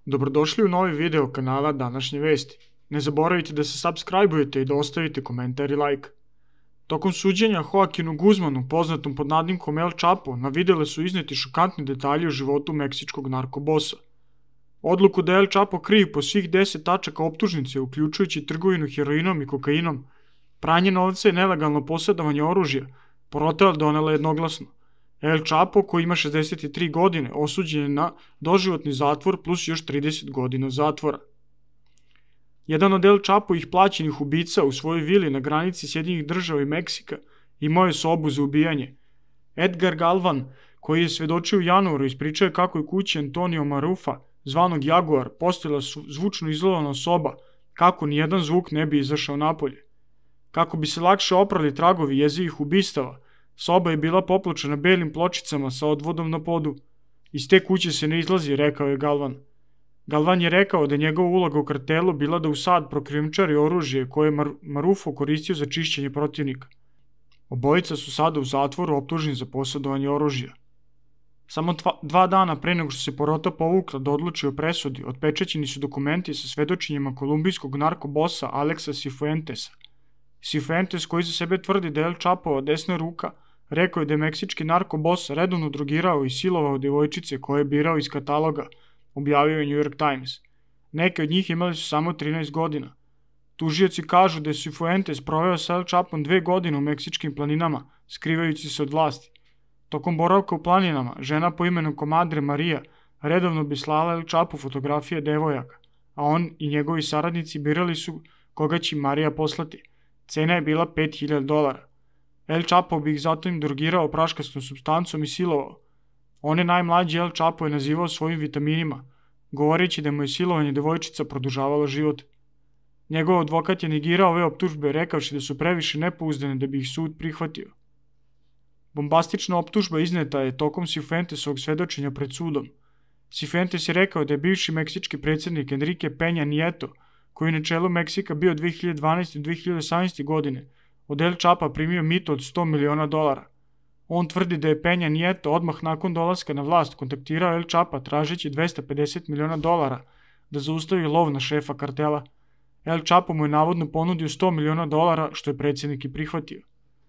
Dobrodošli u novi video kanala Današnje vesti. Ne zaboravite da se subscribe-ujete i da ostavite komentar i like. Tokom suđenja Joaquinu Guzmanu, poznatom pod nadimkom El Chapo, na videle su izneti šokantni detalji o životu meksičkog narkobosa. Odluku da El Chapo krivi po svih 10 tačaka optužnice, uključujući trgovinu heroinom i kokainom, pranje novca i nelegalno posjedovanje oružja, porota donela jednoglasno. El Chapo, koji ima 63 godine, osuđen je na doživotni zatvor plus još 30 godina zatvora. Jedan od El Chapovih plaćenih ubica u svojoj vili na granici Sjedinjenih Država i Meksika imao je sobu za ubijanje. Edgar Galvan, koji je svedočio u januaru, ispričao je kako je kući Antonio Marufa, zvanog Jaguar, postojala zvučno izolovana soba, kako nijedan zvuk ne bi izašao napolje. Kako bi se lakše oprali tragovi jezivih ubistava, soba je bila popločena belim pločicama sa odvodom na podu. Iz te kuće se ne izlazi, rekao je Galvan. Galvan je rekao da je njegova uloga u kartelu bila da u sad prokrijumčari oružje koje je Marufo koristio za čišćenje protivnika. Obojica su sada u zatvoru optuženi za posjedovanje oružja. Samo 2 dana pre nego što se porota povukla da odluči o presudi, otpečaćeni su dokumenti sa svedočenjima kolumbijskog narkobosa Alexa Cifuentesa. Cifuentes, koji za sebe tvrdi da je El Chapova desna ruka, rekao je da je meksički narkobos redovno drogirao i silovao devojčice koje je birao iz kataloga, objavio je New York Times. Neke od njih imali su samo 13 godina. Tužioci kažu da je Cifuentes proveo sa El Chapom 2 godine u meksičkim planinama, skrivajući se od vlasti. Tokom boravka u planinama, žena po imenu Comadre Maria redovno bi slala El Chapu fotografije devojaka, a on i njegovi saradnici birali su koga će Marija poslati. Cena je bila $5.000. El Chapo bi ih zatim drogirao praškastom supstancom i silovao. One najmlađi El Chapo je nazivao svojim vitaminima, govoreći da mu je silovanje devojčica produžavalo život. Njegov advokat je negirao ove optužbe, rekavši da su previše nepouzdane da bi ih sud prihvatio. Bombastična optužba izneta je tokom Cifuentesovog svedočenja pred sudom. Cifuentes je rekao da je bivši meksički predsjednik Enrique Peña Nieto, koji je na čelu Meksika bio 2012. i 2018. godine, od El Chapa primio mito od $100 miliona. On tvrdi da je Peña Nieto odmah nakon dolaska na vlast kontaktirao El Chapa tražeći $250 miliona da zaustavi lov na šefa kartela. El Chapo mu je navodno ponudio $100 miliona, što je predsjednik i prihvatio.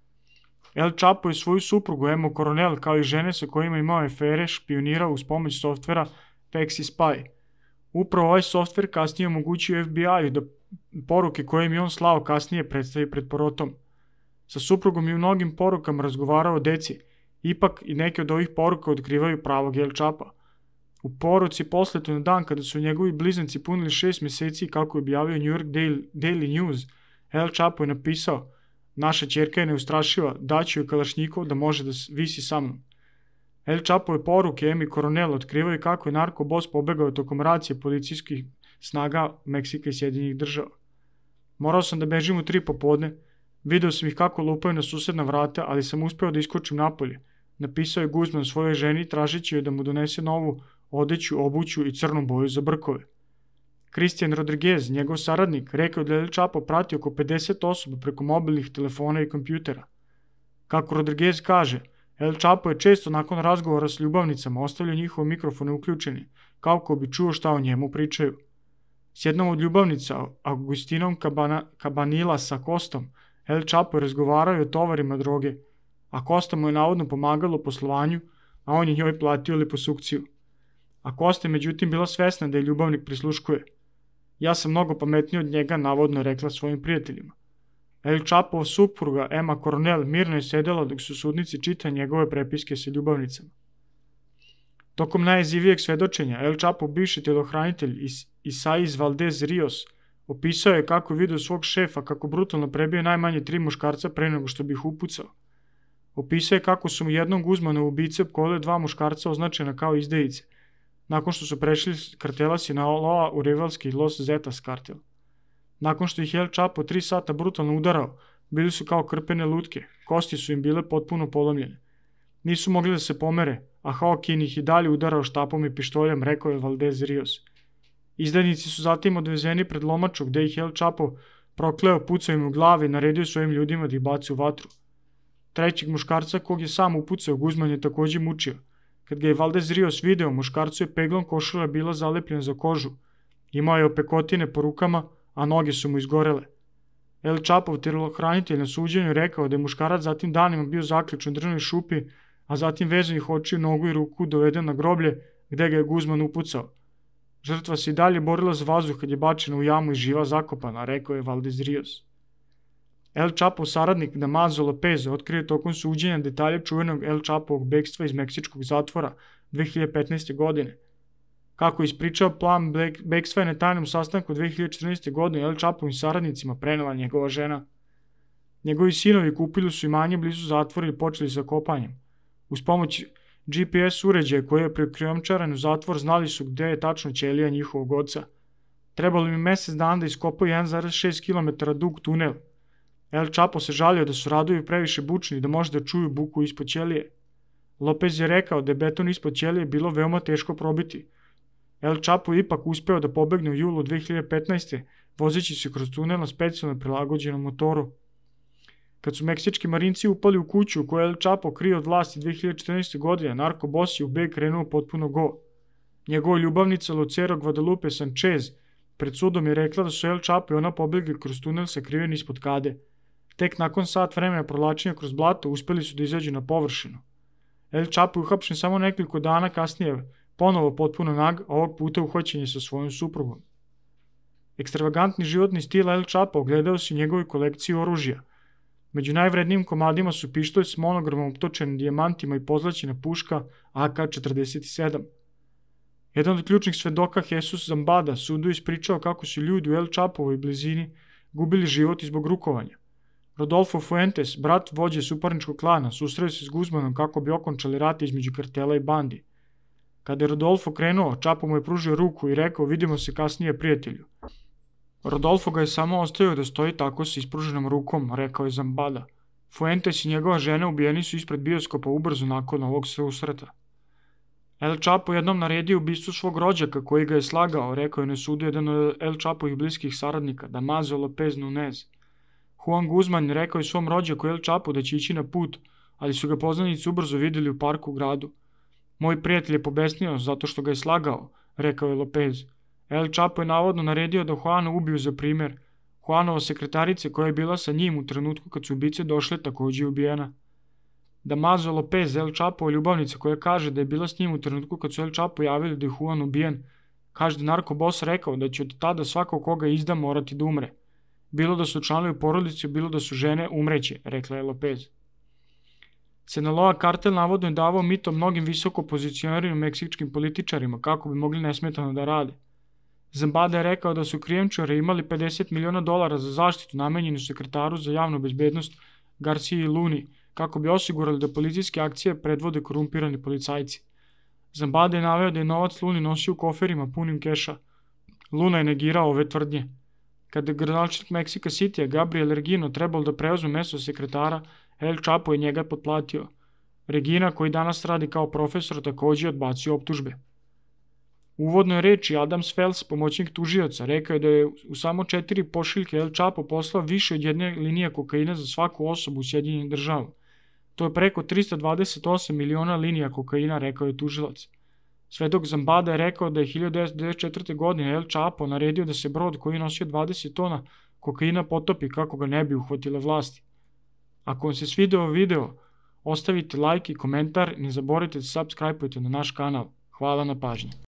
El Chapo je svoju suprugu Emo Coronel, kao i žene sa kojima imao afere, špionirao uz pomoć softvera Pexi Spy. Upravo ovaj softver kasnije omogućio FBI-u da poruke koje im je on slao kasnije predstavi pred porotom. Sa suprugom je u mnogim porukama razgovarao o deci, ipak i neke od ovih poruka otkrivaju pravog El Chapa. U poruci posletu na dan kada su njegovi blizanci punili 6 meseci, kako je objavio New York Daily News, El Chapo je napisao: "Naša ćerka je neustrašiva, daću joj kalašnjikov da može da visi sa mnom." El Chapove poruke Emi Coronel otkrivaju kako je narkobos pobegao tokom racije policijskih snaga Meksika i Sjedinjenih Država. "Morao sam da bežim u 3 popodne, video sam ih kako lupaju na susedna vrata, ali sam uspeo da iskočim napolje," napisao je Guzman svojoj ženi tražeći joj da mu donese novu odeću, obuću i crnu boju za brkove. Christian Rodriguez, njegov saradnik, rekao da je El Chapo pratio oko 50 osoba preko mobilnih telefona i kompjutera. Kako Rodriguez kaže, El Chapo je često nakon razgovora s ljubavnicama ostavljao njihove mikrofone uključeni, kako bi čuo šta o njemu pričaju. S jednom od ljubavnica, Agustinom Cabanilla sa Kostom, El Chapo je razgovarao i o tovarima droge, a Costa mu je navodno pomagalo u poslovanju, a on je njoj platio liposukciju. A Costa je međutim bila svesna da je ljubavnik prisluškuje. "Ja sam mnogo pametniji od njega," navodno je rekla svojim prijateljima. El Chapova supruga Emma Coronel mirno je sedela dok su sudnici čitali njegove prepiske sa ljubavnicama. Tokom najjezivijeg svedočenja, El Chapo, bivši telohranitelj Isaias Valdez Rios, opisao je kako je video svog šefa kako brutalno prebije najmanje 3 muškarca pre nego što bi ih upucao. Opisao je kako su mu jednom Guzmanovu ubice opkolile 2 muškarca označena kao izdajice, nakon što su prešli kartela Sinaloa u rivalski Los Zetas kartel. Nakon što ih El Chapo 3 sata brutalno udarao, bili su kao krpene lutke, kosti su im bile potpuno polomljene. Nisu mogli da se pomere, a Joaquin ih i dalje udarao štapom i pištoljem, rekao je Valdez Rios. Izdajnici su zatim odvezeni pred lomaču gde ih El Chapo prokleo, pucao im u glavi i naredio svojim ljudima da ih baci u vatru. Trećeg muškarca kog je sam upucao Guzman je takođe mučio. Kad ga je Valdez Rios video, muškarcu je peglom košulja bila zalepljena za kožu. Imao je opekotine po rukama, a noge su mu izgorele. El Čapov telohranitelj na suđenju rekao da je muškarac zatim danima bio zaključen u drvenoj šupi, a zatim vezanih očiju, nogu i ruku doveden na groblje, gde ga je Guzman upucao. Žrtva se i dalje borila za vazduh kad je bačena u jamu i živa zakopana, rekao je Valdez Rios. El Čapov saradnik Damaso Lopez otkrio tokom suđenja detalje čuvenog El Čapovog bekstva iz meksičkog zatvora 2015. godine. Kako je ispričao, plan bekstva je na tajnom sastanku 2014. godine El Čapovim saradnicima prenela njegova žena. Njegovi sinovi kupili su imanje blizu zatvora i počeli sa kopanjem. Uz pomoć GPS uređaja koji je prekrijomčaran u zatvor znali su gde je tačno ćelija njihovog oca. Trebalo mi mesec dana da iskopaju 1,6 km dug tunel. El Čapo se žalio da su radovi previše bučni i da može da čuju buku ispod ćelije. Lopez je rekao da je beton ispod ćelije bilo veoma teško probiti. El Čapo je ipak uspeo da pobegne u julu 2015. vozeći se kroz tunel na specijalno prilagođenom motoru. Kad su meksički marinci upali u kuću koju El Čapo krio od vlasti 2014. godine, narkobos je u beg krenuo potpuno go. Njegova ljubavnica Lucero Guadalupe Sanchez pred sudom je rekla da su El Čapo i ona pobegli kroz tunel sakriveni ispod kade. Tek nakon sat vremena provlačenja kroz blato uspeli su da izađu na površinu. El Čapo je uhapšen samo nekoliko dana kasnije, ponovo potpuno nag, a ovog puta uhvaćen je sa svojom suprugom. Ekstravagantni životni stil El Čapo ogledao se u njegovoj kolekciji oružja. Među najvrednijim komadima su pištolj s monogramom optočenim dijamantima i pozlaćena puška AK-47. Jedan od ključnih svedoka Jesus Zambada sudu ispričao kako su ljudi u El Čapovoj blizini gubili život zbog rukovanja. Rodolfo Fuentes, brat vođe suparničkog klana, susreo se s Guzmanom kako bi okončali rat između kartela i bandi. Kada je Rodolfo krenuo, Čapo mu je pružio ruku i rekao vidimo se kasnije prijatelju. Rodolfo ga je samo ostavio da stoji tako sa ispruženom rukom, rekao je Zambada. Fuentes i njegova žena ubijeni su ispred bioskopa ubrzo nakon ovog susreta. El Čapo jednom naredio ubistvo svog rođaka koji ga je slagao, rekao je na sudu jedan od El Čapovih bliskih saradnika, Damaso Lopez Nunez. Juan Guzman rekao je svom rođaku El Čapo da će ići na put, ali su ga poznanici ubrzo videli u parku u gradu. Moj prijatelj je pobesnio zato što ga je slagao, rekao je Lopez. El Čapo je navodno naredio da Juana ubiju za primer. Juanova sekretarica koja je bila sa njim u trenutku kad su ubice došle takođe je ubijena. Damaso Lopez, El Čapova ljubavnica koja kaže da je bila s njim u trenutku kad su El Čapo javili da je Juan ubijen, kaže da narkobos rekao da će od tada svako koga izda morati da umre. Bilo da su članovi porodice, bilo da su žene, umreće, rekla je Lopez. Sinaloa kartel navodno je davao mito mnogim visoko pozicioniranim meksičkim političarima kako bi mogli nesmetano da rade. Zambada je rekao da su krijumčari imali $50 miliona za zaštitu namenjenu sekretaru za javnu bezbednost Garciji Luni, kako bi osigurali da policijske akcije predvode korumpirani policajci. Zambada je naveo da je novac Luni nosio u koferima punim keša. Luna je negirao ove tvrdnje. Kada je gradonačelnik Meksika Citya Gabriel Regino trebalo da preuzme mesto sekretara, El Čapo je njega potplatio. Regina, koji danas radi kao profesor, takođe odbacio optužbe. U uvodnoj reči Adams Fels, pomoćnik tužioca, rekao je da je u samo 4 pošiljke El Čapo poslao više od jedne linije kokaina za svaku osobu u Sjedinjenim državama. To je preko 328 miliona linija kokaina, rekao je tužilac. Svedok Zambada je rekao da je 1994. godine El Čapo naredio da se brod koji je nosio 20 tona kokaina potopi kako ga ne bi uhvatile vlasti. Ako vam se svideo video, ostavite like i komentar i ne zaboravite da subscribe-ujete na naš kanal. Hvala na pažnji.